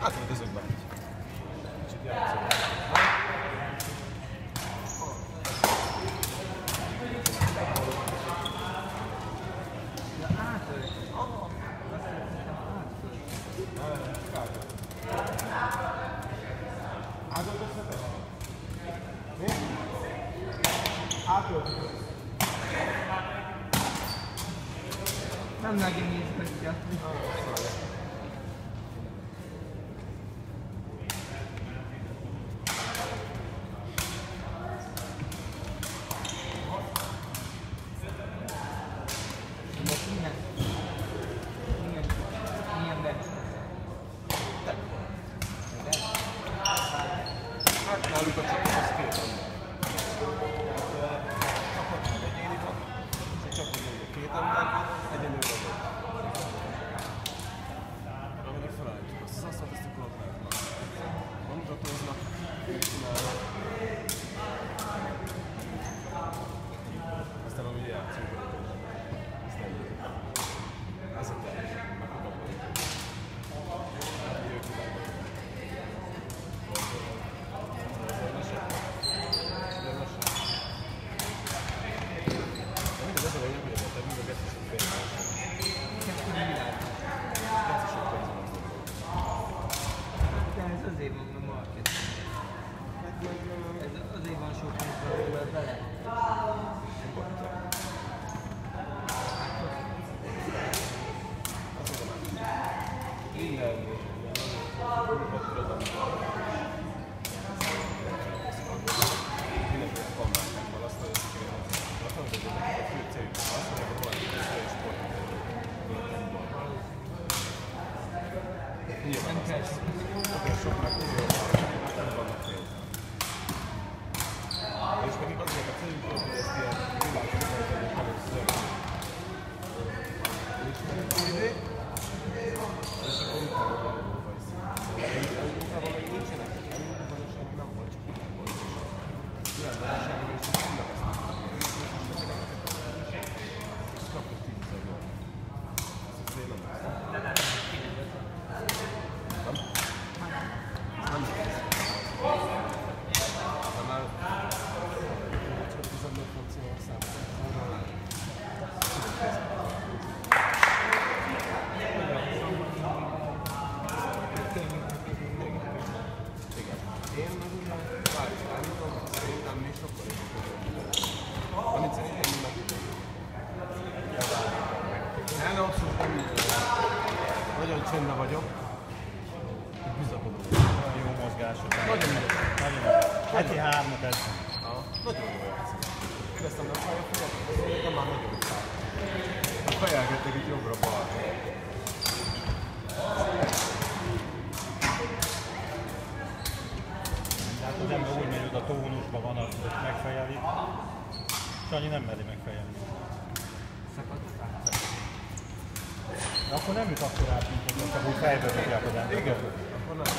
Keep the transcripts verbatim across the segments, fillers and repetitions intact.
Átöltözök be. Kicsit játszom. Ja, átölt. Aha. Azt hiszem átölt. Átöltözhetek? Mi? Átöltözök. Nem nagyon nézhetja. Náluk a csapat az két van. Csapatban egyéni van, és a csapatban két ember van, egyenlőre van. Amire felállítjuk azt az asztalt, ezt akkor ott látnak. Mutatóznak, csinálnak. Aztán amúgy játszunk. Aztán ez a terv. Azért van a market. Ez azért van sok pénzből bele. Minden mindenféle kamerával azt a azt mondod, hogy a fő céljuk az, hogy a valami sportot nyilván Nem kell azért sok meg nem vannak pénz. És nekik azért a céljuk volt, hogy ezt ilyen világszabályozók először ismerik, és akkor utána valóban vagy szín. Utána még nincsenek, előbb valóság nem volt, csak úgy volt. Ilyen valóságban is tudnak ezt és kapott tízezer jól. Ez az én nem lesz. Nem? Nem lesz. De már csak tizenöt funkció számít. Én meg ugye változálom, szerintem még sokkal jobb. Amit szerintem mi meg el abszolút nem így. Nagyon csöndben vagyok. Bizakodom. Jó mozgások. Nagyon ügyes. Nagyon ügyes. Heti hármat ez. Nagyon jó játszik. Kérdeztem, de a fejet de már nagyon fáj. A fejelgettek itt jobbra-balra. Tehát az ember úgy megy, hogy a tónusban van, az megfejeli. Sanyi nem meri megfejelni. De akkor nem jut akkor át, mint hogy most úgy fejből tudják az ember. Igen, akkor nem.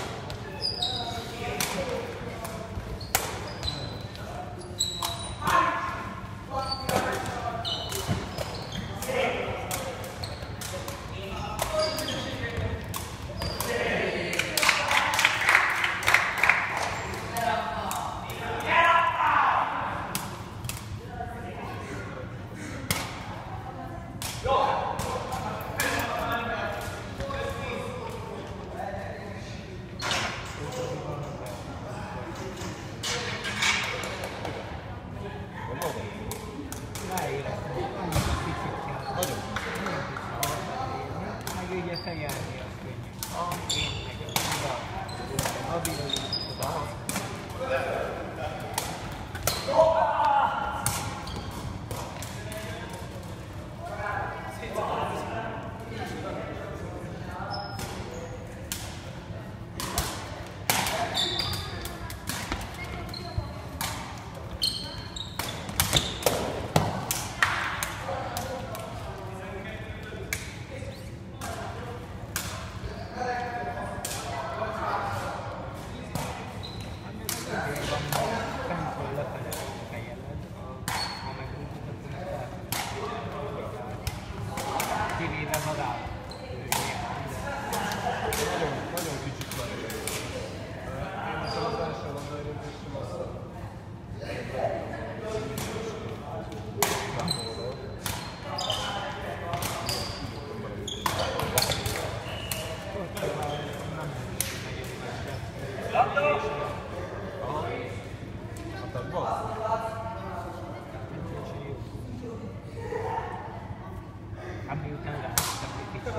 Aha. Atakban? Hát miután lehettek egy kicsit.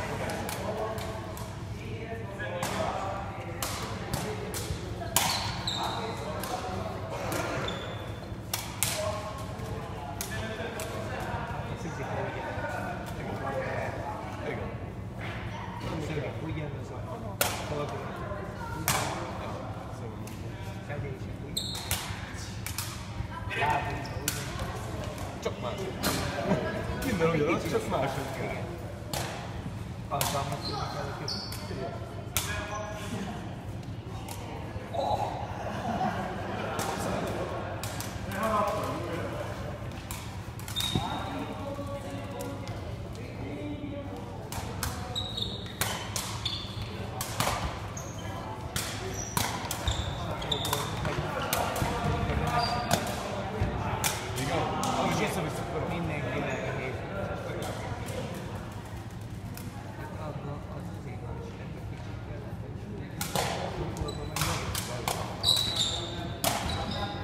A fizika ugyanaz. Igen. Szöveg ugyanaz a fordulat. Fedések ugyanaz. Lábunk ugyanaz. Csak másik. Minden ugyanaz, csak másik. Igen. Alkalmazkodni kell a között. Igen? Ahogy vissza-vissza akarom. Mindenki nehéz. Hát abban az azért van is ebben kicsit kellett, hogy futballban meg nagyobb kell.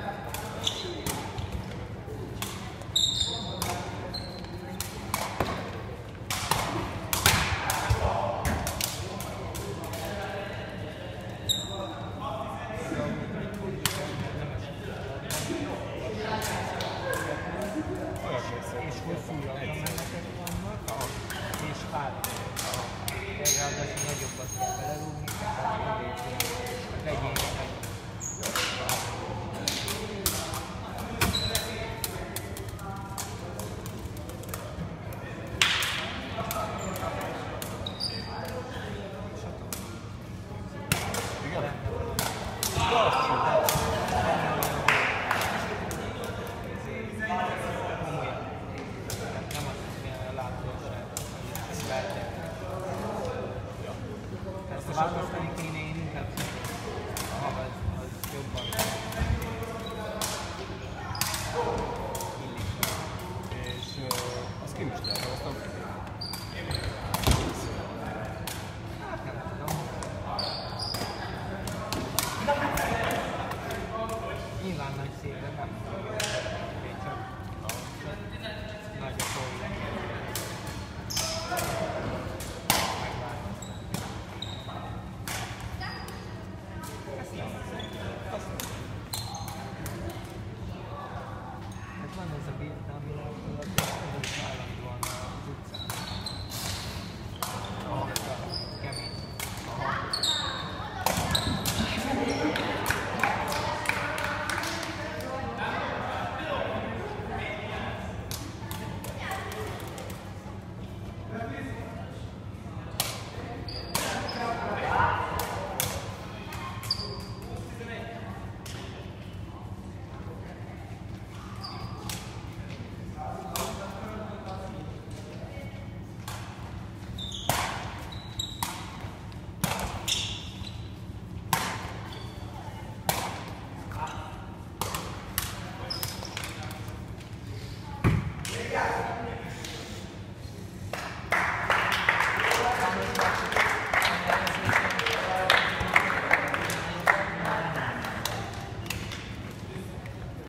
Olyan készül. És hosszú jagdamenetek vannak, és hátra. Erre ráadásul nagyobbat kell belerúgni, tehát az egyének. Igen? Lassú.